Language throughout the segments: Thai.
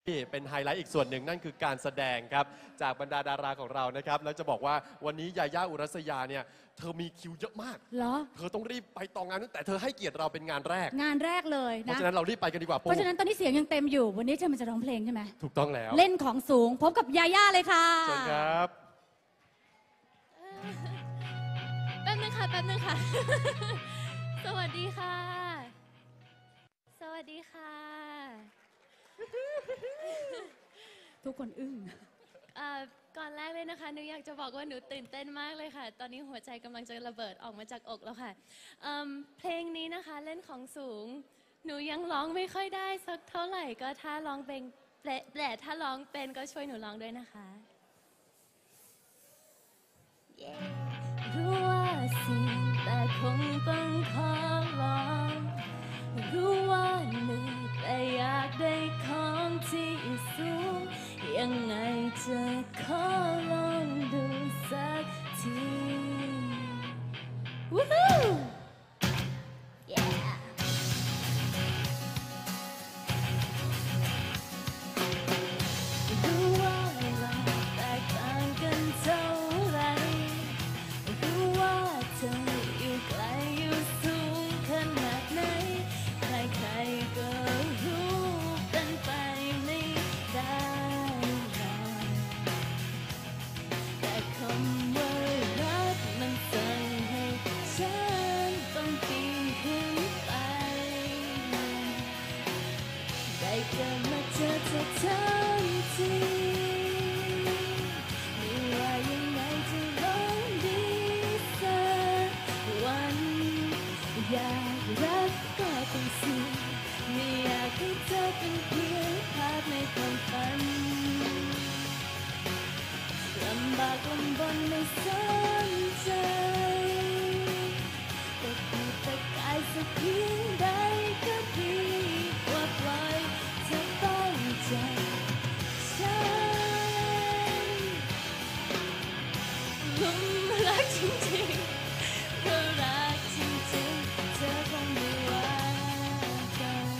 เป็นไฮไลท์อีกส่วนหนึ่งนั่นคือการแสดงครับจากบรรดาดาราของเรานะครับแล้วจะบอกว่าวันนี้ยาย่าอุรัสยาเนี่ยเธอมีคิวเยอะมากเหรอเธอต้องรีบไปต่องานแต่เธอให้เกียรติเราเป็นงานแรกเลยนะเพราะฉะนั้นเรารีบไปกันดีกว่าเพราะฉะนั้นตอนนี้เสียงยังเต็มอยู่วันนี้เธอมันจะร้องเพลงใช่ไหมถูกต้องแล้วเล่นของสูงพบกับยาย่าเลยค่ะเชิญครับแป๊บนึงค่ะ สวัสดีค่ะทุกคนอึ้งก่อนแรกเลยนะคะหนูอยากจะบอกว่าหนูตื่นเต้นมากเลยค่ะตอนนี้หัวใจกำลังจะระเบิดออกมาจากอกแล้วค่ะเพลงนี้นะคะเล่นของสูงหนูยังร้องไม่ค่อยได้สักเท่าไหร่ก็ถ้าร้องเป็นแต่ถ้าร้องเป็นก็ช่วยหนูร้องด้วยนะคะรู้ว่าเสี่ยงแต่คงต้องขอลองรู้ว่าเหนื่อยแต่อยากได้ของที่สูงยังไงจะขอลองดูสักทีวู้ฮู้ yeahรู้ว่าเราแตกต่างกันเท่าไรรู้ว่าเธออยู่ไกลอยู่สูงขนาดไหนใครๆก็รู้เป็นไปไม่ได้แต่คำว่ารักมันสั่งให้ฉันต้องปีนขึ้นไปได้เกิดมาเจอเธอทั้งทีไม่ว่ายังไงจะร้องดีสักวันอยากรักก็ต้องเสี่ยงไม่อยากให้เธอเป็นเพียงภาพในความฝันลำบากลำบนไม่สนใจแต่พูดแต่กายสักเพียงใดก็ดีกว่าปล่อยเธอตั้งใจฉันลุ่มรักจริงๆก็รักจริงๆเธอคงไม่ว่ากัน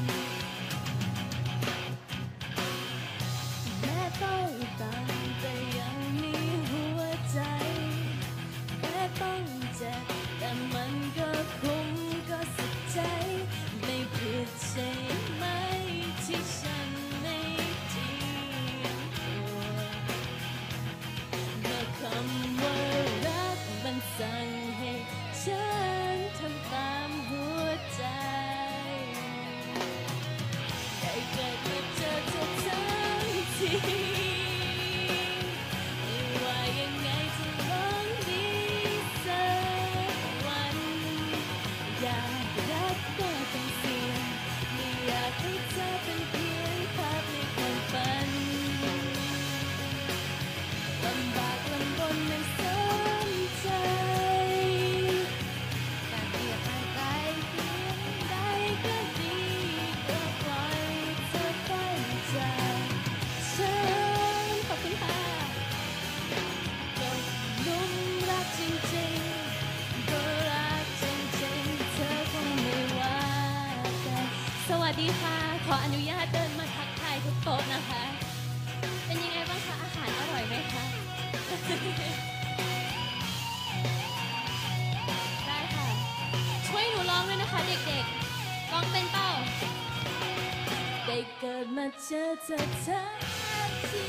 แม้ต้องต่างแต่ยังมีหัวใจแม้ต้องเจ็บแต่มันก็คุ้มก็สุดใจไม่ผิดใช่ไหมที่ฉันไม่เทียมตัวเมื่อคำว่ารักมันสั่งให้ฉันทำตามหัวใจได้เกิดมาเจอเธอทั้งทีไม่ว่ายังไงจะร้องดีสักวันอยากรักก็ต้องเสี่ยงไม่อยากให้เธอเป็นเพียงภาพในความฝันลำบากลำบนไม่สนใจการเปรียบอะไรเพียงใดก็ดีกว่าปล่อยเธอไปจากฉันขอบคุณค่ะก็ลุ่มรักจริงๆก็รักจริงๆเธอคงไม่ว่ากันสวัสดีค่ะขออนุญาตเดินมาทักทายทุกโต๊ะนะคะเป็นยังไงบ้างคะอาหารอร่อยไหมคะ ได้ค่ะช่วยหนูร้องด้วยนะคะเด็กๆร้องเป็นเป้าได้เกิดมาเจอเธอทั้งที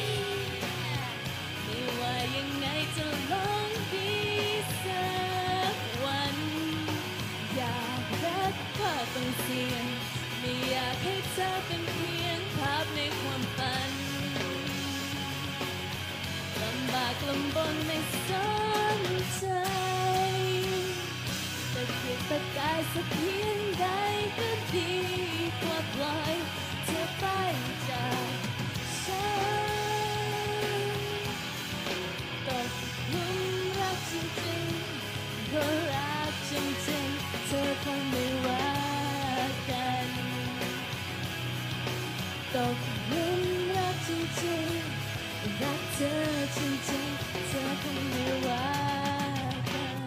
ไม่ว่ายังไงจะร้องดีสักวันอยากรักก็ต้องเสี่ยงไม่อยากให้เธอเป็นเพียงภาพในความฝันลำบากลำบนไม่สนใจแต่เพียงแต่กายสักเพียงใดก็ดีกว่าปล่อยเธอไปจากฉันตกหลุมรักจริงๆก็รักจริงๆเธอคงไม่ว่ากันตกหลุมรักจริงๆรักเธอจริงๆเธอคงไม่ว่ากัน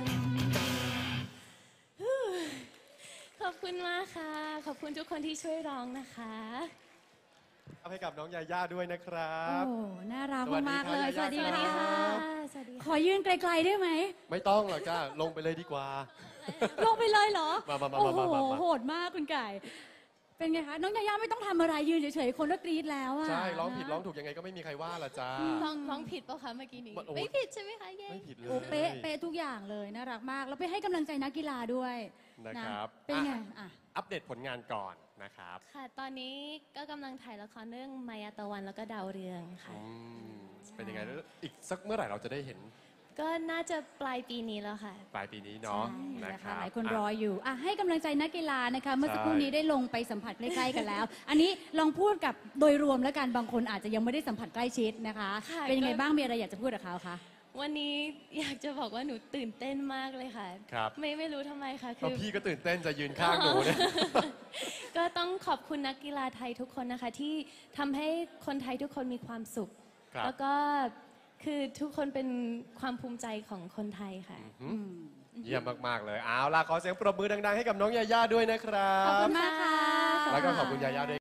ขอบคุณมากค่ะขอบคุณทุกคนที่ช่วยร้องนะคะให้กับน้องยาย่าด้วยนะครัโอ้บน่ารักสวัสดีมากๆเลยครับสวัสดียาย่าค่ะสวัสดีขค่ะอยืนไกลๆได้ไหมไม่ต้องหรอกจ้าลงไปเลยดีกว่าลงไปเลยเหรอมาโอ้โหมาโหดมากคุณไก่ เป็นไงคะ น้องยาย่าไม่ต้องทำอะไรยืนเฉยๆ คนก็กรี๊ดแล้วอะใช่ร้องผิดร้องถูกยังไงก็ไม่มีใครว่าละจ้าร้องผิดเปล่าคะเมื่อกี้นี้โอ้ไม่ผิดใช่ไหมคะเย้ไม่ผิดเลยโอ้เป๊ะเป๊ะทุกอย่างเลย น่ารักมาก แล้วไปให้กำลังใจนักกีฬาด้วยนะครับเป็นไงอ่ะอ่ะอัปเดตผลงานก่อนนะครับค่ะ ตอนนี้ก็กำลังถ่ายละครเรื่องมายาตะวันแล้วก็ดาวเรืองค่ะอืมเป็นยังไงแล้วอีกสักเมื่อไหร่เราจะได้เห็นก็น่าจะปลายปีนี้แล้วค่ะปลายปีนี้เนาะใช่นะนะคคะรับหลายคนรออยู่อ่ะให้กำลังใจนักกีฬานะคะ เมื่อสักครู่ใช่นี้ได้ลงไปสัมผัสใกล้ๆกันแล้ว อันนี้ลองพูดกับโดยรวมแล้วกัน บางคนอาจจะยังไม่ได้สัมผัสใกล้ชิดนะคะค่ะเป็นยังไงก็บ้าง มีอะไรอยากจะพูดกับเขาคะวันนี้อยากจะบอกว่าหนูตื่นเต้นมากเลยค่ะครับไม่รู้ทำไมค่ะก็คือพี่ก็ตื่นเต้นจะยืนข้างหนูเนี่ยก็ต้องขอบคุณนักกีฬาไทยทุกคนนะคะ ที่ทำให้คนไทยทุกคนมีความสุขครับแล้วก็คือทุกคนเป็นความภูมิใจของคนไทยค่ะเยี่ยมมาก ๆ เลย เอาล่ะ ขอเสียงปรบมือดัง ๆ ให้กับน้องยาย่าด้วยนะครัขอบบ คุณมากค่ะแล้วก็ขอบคุณยาย่าด้วย